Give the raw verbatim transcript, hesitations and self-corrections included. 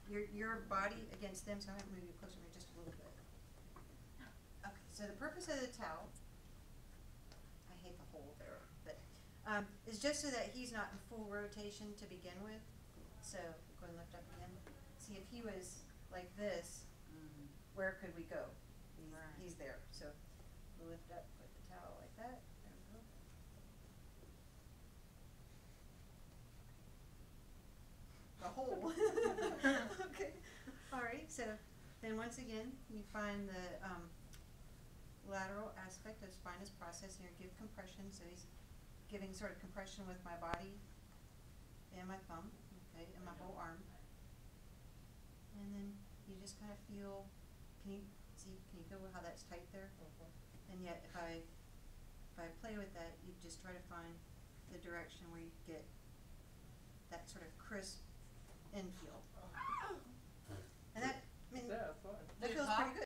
your your body against them, so I'm gonna move you closer to me just a little bit. Okay, so the purpose of the towel, I hate the hole there, but um, is just so that he's not in full rotation to begin with. So go and lift up again. See, if he was like this, Mm-hmm. where could we go? He's, Right. he's there. So we'll lift up, put the towel like that. There we go. A hole. Okay. All right. So then once again, you find the um, lateral aspect of spinous process here. Give compression. So he's giving sort of compression with my body and my thumb, okay, and my whole arm. And then you just kind of feel. Can you see? Can you feel how that's tight there? Mm-hmm. And yet, if I if I play with that, you just try to find the direction where you get that sort of crisp infield.